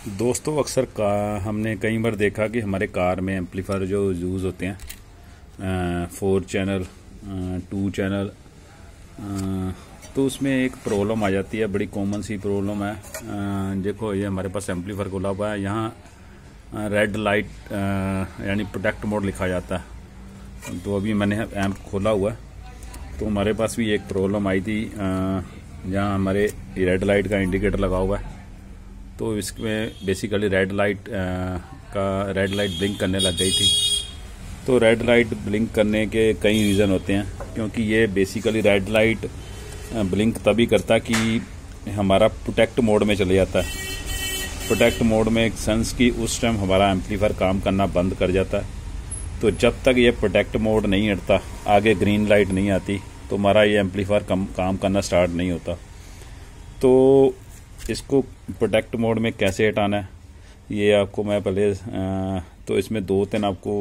दोस्तों अक्सर हमने कई बार देखा कि हमारे कार में एम्पलीफायर जो यूज़ होते हैं 4 चैनल 2 चैनल, तो उसमें एक प्रॉब्लम आ जाती है, बड़ी कॉमन सी प्रॉब्लम है। देखो ये हमारे पास एम्पलीफायर खुला हुआ है, यहाँ रेड लाइट यानी प्रोटेक्ट मोड लिखा जाता है। तो अभी मैंने एम्प खोला हुआ है, तो हमारे पास भी एक प्रॉब्लम आई थी जहाँ हमारे रेड लाइट का इंडिकेटर लगा हुआ है। तो इसमें बेसिकली रेड लाइट ब्लिंक करने लग गई थी। तो रेड लाइट ब्लिंक करने के कई रीज़न होते हैं, क्योंकि ये बेसिकली रेड लाइट ब्लिंक तभी करता कि हमारा प्रोटेक्ट मोड में चले जाता है। प्रोटेक्ट मोड में एक सेंस की उस टाइम हमारा एम्पलीफायर काम करना बंद कर जाता है। तो जब तक ये प्रोटेक्ट मोड नहीं हटता, आगे ग्रीन लाइट नहीं आती, तो हमारा ये एम्पलीफायर काम करना स्टार्ट नहीं होता। तो इसको प्रोटेक्ट मोड में कैसे हटाना है, ये आपको मैं पहले तो इसमें 2-3 आपको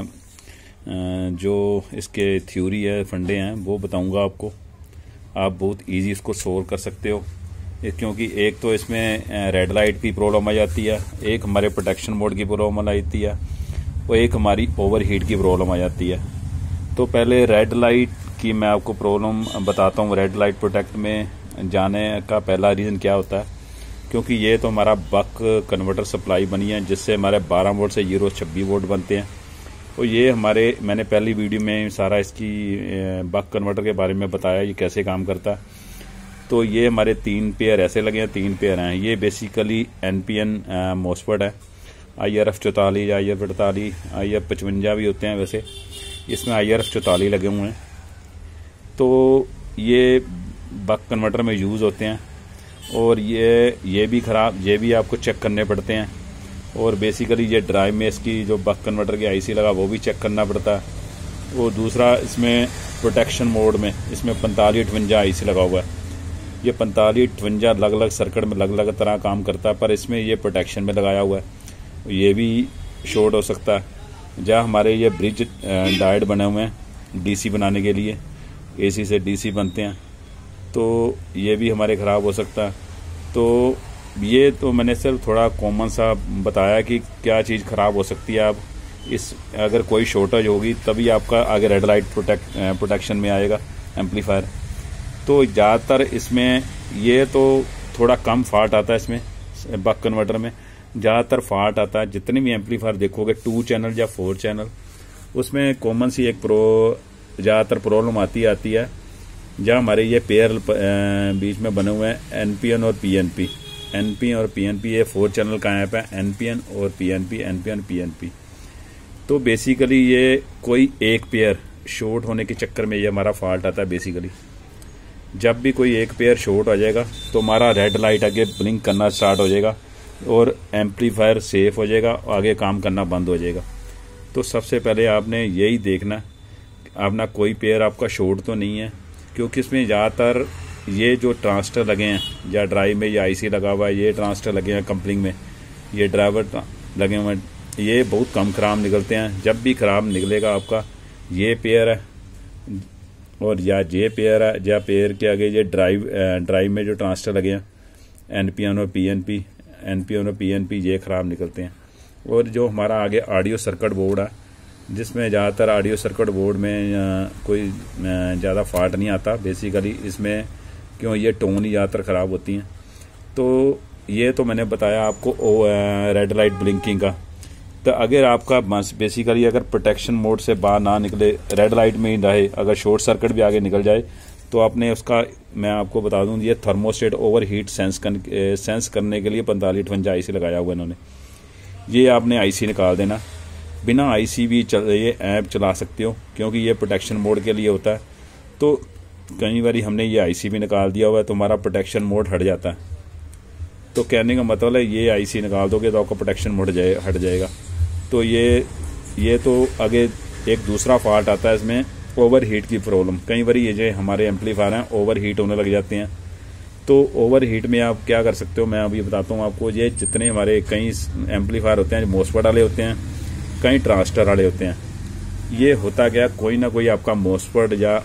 मैं जो इसके थ्योरी है, फंडे हैं, वो बताऊंगा आपको। आप बहुत इजी इसको सोल्व कर सकते हो, क्योंकि एक तो इसमें रेड लाइट की प्रॉब्लम आ जाती है, एक हमारे प्रोटेक्शन मोड की प्रॉब्लम आ जाती है, और एक हमारी ओवर हीट की प्रॉब्लम आ जाती है। तो पहले रेड लाइट की मैं आपको प्रॉब्लम बताता हूँ। रेड लाइट प्रोटेक्ट में जाने का पहला रीज़न क्या होता है, क्योंकि ये तो हमारा बक कन्वर्टर सप्लाई बनी है, जिससे हमारे 12 वोल्ट से 26 वोल्ट बनते हैं। तो ये मैंने पहली वीडियो में सारा इसकी बक कन्वर्टर के बारे में बताया, ये कैसे काम करता है। तो ये हमारे 3 पेयर ऐसे लगे हैं, 3 पेयर हैं। ये बेसिकली NPN मोस्फेट है, IRF 44, IRF 48, IRF 55 भी होते हैं वैसे, इसमें IRF 44 लगे हुए हैं। तो ये बक कन्वर्टर में यूज़ होते हैं, और ये भी ख़राब, ये भी आपको चेक करने पड़ते हैं। और बेसिकली ये ड्राइव में इसकी जो बक कन्वर्टर की IC लगा, वो भी चेक करना पड़ता है। और दूसरा इसमें प्रोटेक्शन मोड में इसमें 4558 IC लगा हुआ है। ये 4558 अलग अलग सर्किट में अलग अलग तरह काम करता है, पर इसमें ये प्रोटेक्शन में लगाया हुआ है। ये भी शॉर्ट हो सकता है। जहाँ हमारे ये ब्रिज डायोड बने हुए हैं DC बनाने के लिए, AC से DC बनते हैं, तो ये भी हमारे ख़राब हो सकता है। तो ये तो मैंने सिर्फ थोड़ा कॉमन सा बताया कि क्या चीज़ ख़राब हो सकती है। आप अगर कोई शॉर्टेज होगी तभी आपका आगे रेड लाइट प्रोटेक्शन में आएगा एम्पलीफायर। तो ज़्यादातर इसमें ये तो थोड़ा कम फॉल्ट आता है, इसमें बक कन्वर्टर में ज़्यादातर फॉल्ट आता है। जितने भी एम्पलीफायर देखोगे 2 चैनल या 4 चैनल, उसमें कॉमन सी एक ज़्यादातर प्रॉब्लम आती है जहाँ हमारे ये पेयर बीच में बने हुए हैं NPN और PNP। NPN और PNP ये 4 चैनल का ऐप है, NPN और PNP, NPN PNP। तो बेसिकली ये कोई एक पेयर शॉर्ट होने के चक्कर में ये हमारा फॉल्ट आता है। बेसिकली जब भी कोई एक पेयर शॉर्ट हो जाएगा तो हमारा रेड लाइट आगे ब्लिंक करना स्टार्ट हो जाएगा और एम्पलीफायर सेफ हो जाएगा, आगे काम करना बंद हो जाएगा। तो सबसे पहले आपने यही देखना, अपना कोई पेयर आपका शॉर्ट तो नहीं है, क्योंकि इसमें ज़्यादातर ये जो ट्रांजिस्टर लगे हैं, या ड्राइव में ये IC लगा हुआ है, ये ट्रांजिस्टर लगे हैं कपलिंग में, ये ड्राइवर लगे हुए हैं, ये बहुत कम ख़राब निकलते हैं। जब भी ख़राब निकलेगा आपका ये पेयर है और या ये पेयर है, या पेयर के आगे ये ड्राइव में जो ट्रांजिस्टर लगे हैं NPN और PNP, ये ख़राब निकलते हैं। और जो हमारा आगे ऑडियो सर्किट बोर्ड है, जिसमें ज़्यादातर ऑडियो सर्किट बोर्ड में कोई ज़्यादा फॉल्ट नहीं आता बेसिकली, इसमें क्यों ये टोन ही ज़्यादातर ख़राब होती हैं। तो ये तो मैंने बताया आपको रेड लाइट ब्लिंकिंग का। तो अगर आपका बेसिकली अगर प्रोटेक्शन मोड से बाहर ना निकले, रेड लाइट में ही रहे, अगर शॉर्ट सर्किट भी आगे निकल जाए, तो आपने उसका, मैं आपको बता दूँ, ये थर्मोस्टेट ओवर हीट सेंस करने के लिए 4558 IC लगाया हुआ इन्होंने। ये आपने IC निकाल देना, बिना IC भी ये ऐप चला सकते हो, क्योंकि ये प्रोटेक्शन मोड के लिए होता है। तो कई बार हमने ये IC भी निकाल दिया हुआ है, तो हमारा प्रोटेक्शन मोड हट जाता है। तो कहने का मतलब है ये IC निकाल दोगे तो आपका प्रोटेक्शन मोड हट जाएगा। तो ये तो आगे एक दूसरा फॉल्ट आता है इसमें, ओवर हीट की प्रॉब्लम। कई बार ये जो हमारे एम्पलीफायर हैं ओवर हीट होने लग जाते हैं। तो ओवर हीट में आप क्या कर सकते हो, मैं अभी बताता हूँ आपको। ये जितने हमारे कई एम्पलीफायर होते हैं, मोस्फेट वाले होते हैं, कई ट्रांजिस्टर वाले होते हैं, ये होता क्या, कोई ना कोई आपका मोस्फेट या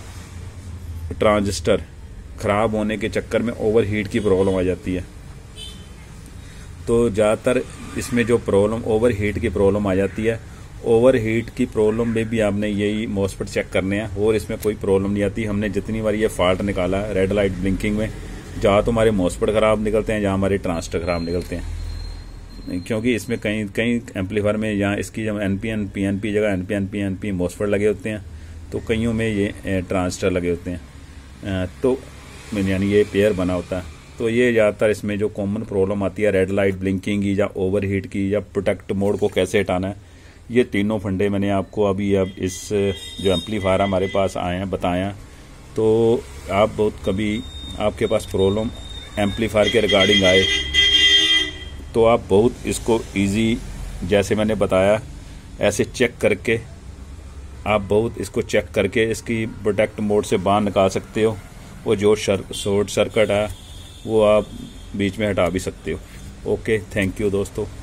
ट्रांजिस्टर ख़राब होने के चक्कर में ओवर हीट की प्रॉब्लम आ जाती है। तो ज़्यादातर इसमें जो प्रॉब्लम ओवर हीट की प्रॉब्लम आ जाती है, ओवर हीट की प्रॉब्लम में भी आपने यही मॉसफेट चेक करने हैं और इसमें कोई प्रॉब्लम नहीं आती। हमने जितनी बार ये फॉल्ट निकाला है रेड लाइट ब्लिंकिंग में, जहाँ तो हमारे मॉसफेट ख़राब निकलते हैं, जहाँ हमारे ट्रांजिस्टर ख़राब निकलते हैं, क्योंकि इसमें कई एम्पलीफायर में यहाँ इसकी जब एनपीएन पीएनपी जगह एनपीएन पीएनपी मॉसफेट लगे होते हैं, तो कईयों में ये ट्रांजिस्टर लगे होते हैं, तो यानी ये पेयर बना होता है। तो ये ज़्यादातर इसमें जो कॉमन प्रॉब्लम आती है रेड लाइट ब्लिंकिंग की या ओवर हीट की या प्रोटेक्ट मोड को कैसे हटाना है, ये तीनों फंडे मैंने आपको अभी अब इस जो एम्पलीफायर हमारे पास आए हैं बताया। तो आप बहुत कभी आपके पास प्रॉब्लम एम्पलीफायर के रिगार्डिंग आए तो आप बहुत इसको इजी जैसे मैंने बताया ऐसे चेक करके आप बहुत इसको चेक करके इसकी प्रोटेक्ट मोड से बाहर निकाल सकते हो। वो जो शॉर्ट सर्किट है वो आप बीच में हटा भी सकते हो। ओके, थैंक यू दोस्तों।